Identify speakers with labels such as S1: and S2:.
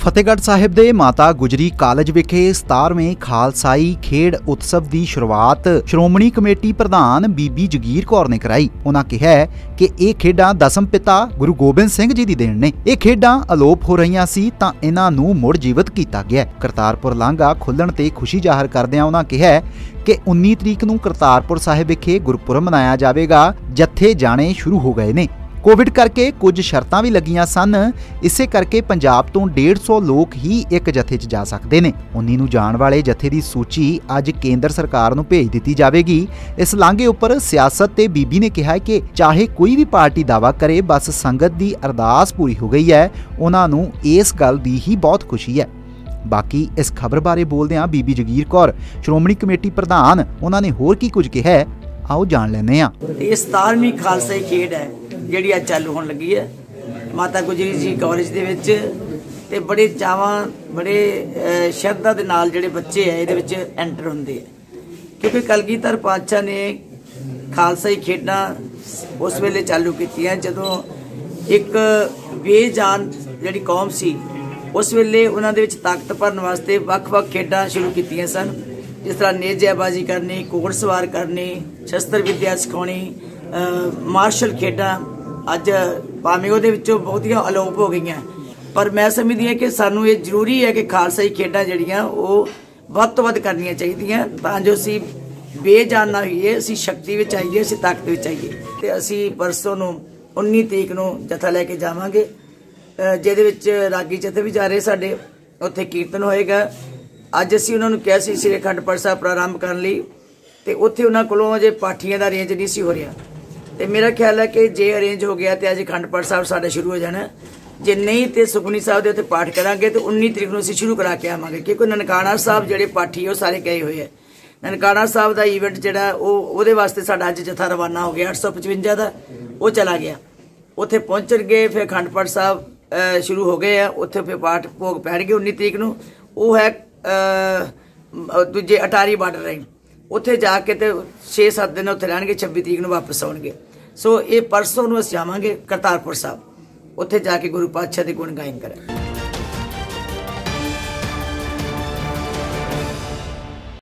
S1: फतेहगढ़ साहिब दे माता गुजरी कॉलेज विखे 17वें खालसाई खेड उत्सव की शुरुआत श्रोमणी कमेटी प्रधान बीबी जगीर कौर ने कराई। उन्हां कहा कि ये खेडां दसम पिता गुरु गोबिंद सिंह जी की देन ने। ये खेडां अलोप हो रही सी तां इन्हां नूं मुड़ जीवित किया गया। करतारपुर लांघा खुलण ते खुशी जाहिर करदिआं उन्हां कहा कि 19 तरीक नूं करतारपुर साहिब विखे गुरपुरब मनाया जाएगा। जत्थे जाने शुरू हो गए ने। कोविड करके कुछ शर्तां भी लगियां सन, इसे करके पंजाब तो 150 लोग ही एक जत्थे च जा सकते हैं। 19 नूं जाण वाले जत्थे की सूची अज केंद्र सरकार नूं भेज दी जाएगी। इस लांघे उपर सियासत ते बीबी ने कहा कि चाहे कोई भी पार्टी दावा करे, बस संगत की अरदास पूरी हो गई है। उन्हां नूं इस गल की ही बहुत खुशी है। बाकी इस खबर बारे बोलदिआं बीबी जगीर कौर श्रोमणी कमेटी प्रधान उन्होंने होर की कुछ कहा, आओ जान लैंदे हां।
S2: ये 17वीं खालसाई खेड है ਜਿਹੜੀ ਅੱਜ ਚਾलू होने लगी है माता गुजरी जी कॉलेज ਦੇ ਵਿੱਚ ਤੇ बड़े ਚਾਵਾਂ बड़े ਸ਼ਰਧਾ ਦੇ ਨਾਲ ਜਿਹੜੇ ਬੱਚੇ ਹੈ ਇਹਦੇ ਵਿੱਚ ਐਂਟਰ ਹੁੰਦੇ ਆ, ਕਿਉਂਕਿ ਕਲਗੀਧਰ ਪਾਤਸ਼ਾਹ ਨੇ ਖਾਲਸਾਈ ਖੇਡਾਂ ਉਸ ਵੇਲੇ ਚਾਲੂ ਕੀਤੀਆਂ ਜਦੋਂ ਇੱਕ ਬੇਜਾਨ ਜਿਹੜੀ ਕੌਮ ਸੀ ਉਸ ਵੇਲੇ ਉਹਨਾਂ ਦੇ ਵਿੱਚ ਤਾਕਤ ਭਰਨ ਵਾਸਤੇ ਵੱਖ-ਵੱਖ ਖੇਡਾਂ ਸ਼ੁਰੂ ਕੀਤੀਆਂ ਸਨ। जिस तरह नेज़ेबाजी करनी, घोड़सवार करनी, शस्त्र विद्या सिखानी, मार्शल खेडां अज भावें उहदे विचों बहुतियां अलोप हो गई, पर मैं समझदी हां कि सानूं ये जरूरी है कि खालसाई खेडां जिहड़ियां ओह वध तों वध करनियां चाहीदियां तां जो असीं बेजान ना होईए, असीं शक्ति विच आईए, असीं ताकत विच आईए। ते असीं परसों नूं 19 तरीक नूं जत्था लैके जावांगे, जिहदे विच रागी जत्थे भी जा रहे साडे, उत्थे कीर्तन होएगा। अज असीं उन्होंने कहा सी श्री अखंड पाठ साहब प्रारंभ करने लई, ते उत्थे उन्हां कोलों अजे पाठियां दा अरेंज नहीं सी हो रहा, ते मेरा ख्याल है कि जे अरेंज हो गया तो अज अखंड पाठ साहब साडा शुरू हो जाना। जे नहीं तो सुखमनी साहब दे उत्थे पाठ करांगे तो 19 तरीक नूं असीं शुरू करा के आवांगे, क्योंकि ननकाना साहब जिहड़े पाठी वो सारे गए हुए है। ननकाना साहब दा ईवेंट जिहड़ा ओहदे वास्ते साडा अज जत्था रवाना हो गया 855 दा, वो चला गया। उत्थे पहुंचणगे, फिर अखंड पाठ साहब शुरू हो गए हैं, उत्थे फिर पाठ भोग पैणगे 19 तरीक नूं। वो है दूजे अटारी बार्डर राही, उत्थे जाके तो 6-7 दिन उत्थे रहणगे, 26 तरीक नूं वापस आउणगे। सो ये परसों नूं असीं जावांगे करतारपुर साहब, उत्थे जाके गुरु पातशाह दे गुण गायन करांगे।